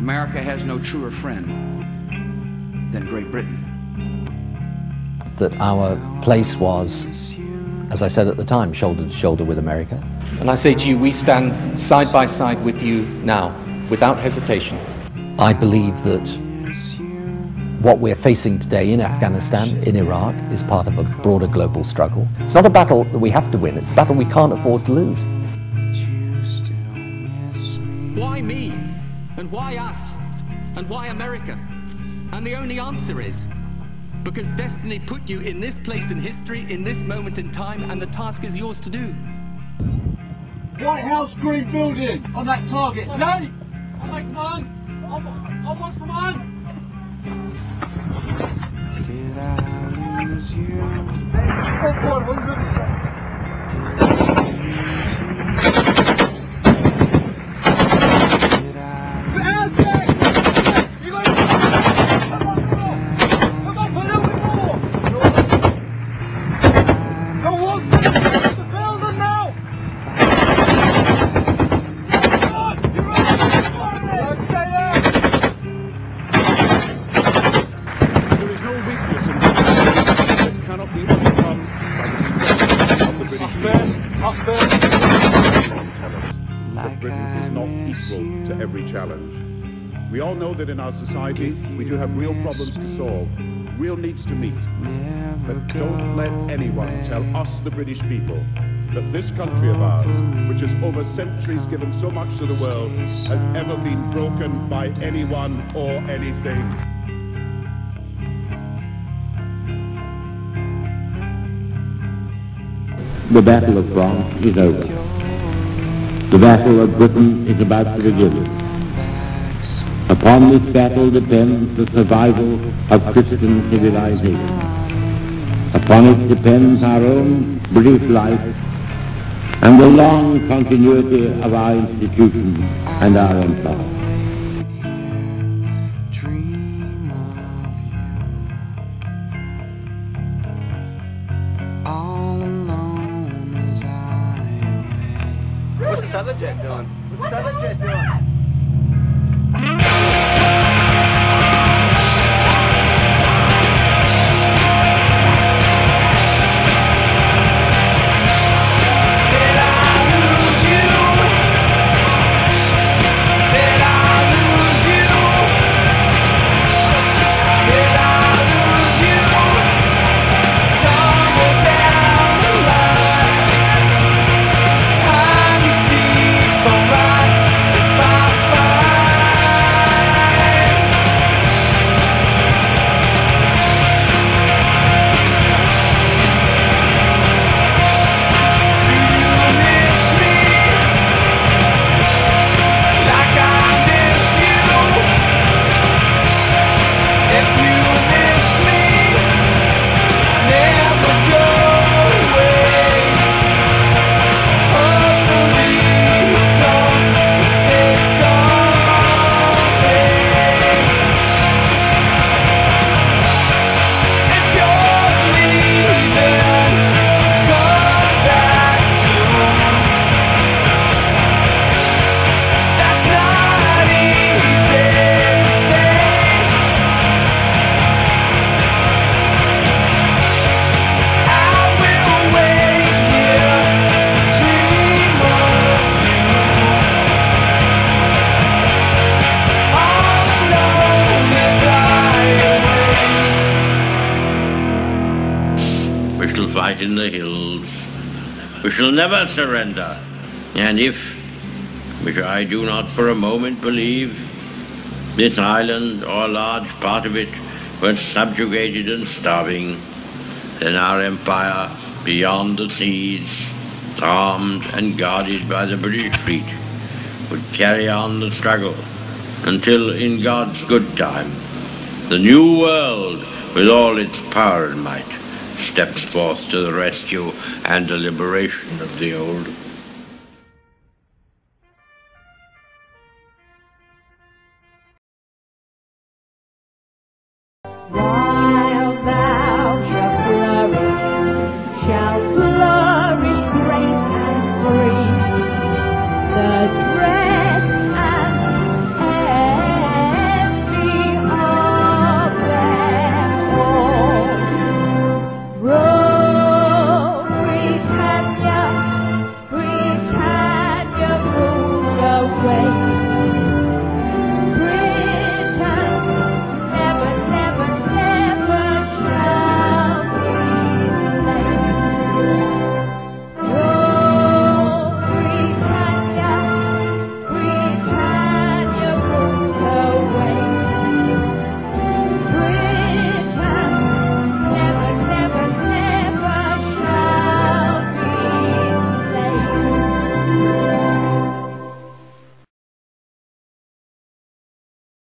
America has no truer friend than Great Britain. That our place was, as I said at the time, shoulder to shoulder with America. And I say to you, we stand side by side with you now, without hesitation. I believe that what we're facing today in Afghanistan, in Iraq, is part of a broader global struggle. It's not a battle that we have to win, it's a battle we can't afford to lose. Why me? And why us? And why America? And the only answer is, because destiny put you in this place in history, in this moment in time, and the task is yours to do. White House Green Building on that target. Yay! On my command! On what's command! Did I lose you? That Britain is not equal to every challenge. We all know that in our society we do have real problems to solve, real needs to meet. But don't let anyone tell us, the British people, that this country of ours, which has over centuries given so much to the world, has ever been broken by anyone or anything. The Battle of France is over. The Battle of Britain is about to begin. Upon this battle depends the survival of Christian civilization. Upon it depends our own British life and the long continuity of our institutions and our empire. What's this other jet doing? What's this other jet doing? We shall fight in the hills. We shall never surrender. And if, which I do not for a moment believe, this island or a large part of it were subjugated and starving, then our empire beyond the seas, armed and guarded by the British fleet, would carry on the struggle until, in God's good time, the new world, with all its power and might, steps forth to the rescue and the liberation of the old.